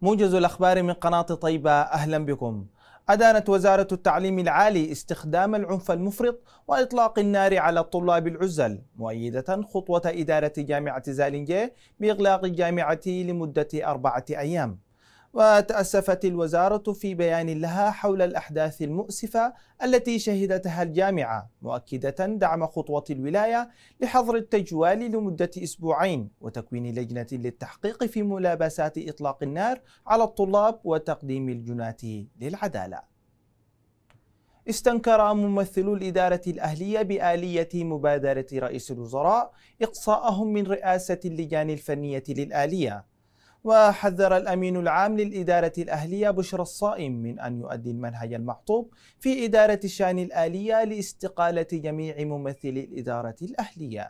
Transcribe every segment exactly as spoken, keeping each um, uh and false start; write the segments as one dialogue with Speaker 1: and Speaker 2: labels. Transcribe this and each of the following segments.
Speaker 1: موجز الأخبار من قناة طيبة، أهلا بكم. أدانت وزارة التعليم العالي استخدام العنف المفرط وإطلاق النار على الطلاب العزل، مؤيدة خطوة إدارة جامعة زالنجي بإغلاق الجامعة لمدة أربعة أيام. وتأسفت الوزارة في بيان لها حول الأحداث المؤسفة التي شهدتها الجامعة، مؤكدة دعم خطوة الولاية لحظر التجوال لمدة أسبوعين وتكوين لجنة للتحقيق في ملابسات إطلاق النار على الطلاب وتقديم الجنات للعدالة. استنكر ممثلو الإدارة الأهلية بآلية مبادرة رئيس الوزراء إقصاءهم من رئاسة اللجان الفنية للآلية. وحذر الأمين العام للإدارة الأهلية بشرى الصائم من أن يؤدي المنهج المحطوط في إدارة الشأن الآلية لاستقالة جميع ممثلي الإدارة الأهلية.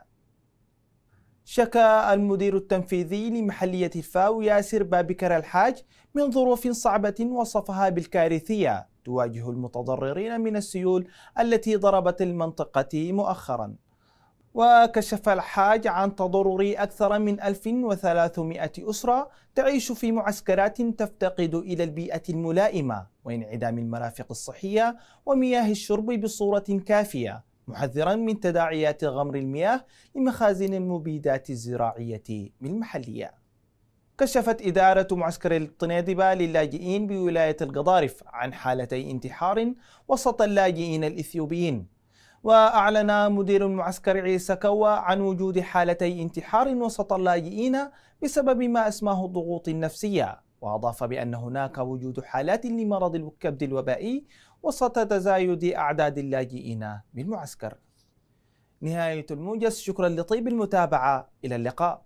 Speaker 1: شكى المدير التنفيذي لمحلية الفاو ياسر بابكر الحاج من ظروف صعبة وصفها بالكارثية تواجه المتضررين من السيول التي ضربت المنطقة مؤخرا. وكشف الحاج عن تضرر أكثر من ألف وثلاثمائة أسرة تعيش في معسكرات تفتقد إلى البيئة الملائمة وانعدام المرافق الصحية ومياه الشرب بصورة كافية، محذرا من تداعيات غمر المياه لمخازن المبيدات الزراعية بالمحلية. كشفت إدارة معسكر الطنيدبة للاجئين بولاية القضارف عن حالتي انتحار وسط اللاجئين الإثيوبيين. وأعلن مدير المعسكر عيسى كوا عن وجود حالتي انتحار وسط اللاجئين بسبب ما أسماه الضغوط النفسية، وأضاف بأن هناك وجود حالات لمرض الكبد الوبائي وسط تزايد أعداد اللاجئين بالمعسكر. نهاية الموجز، شكرا لطيب المتابعة، إلى اللقاء.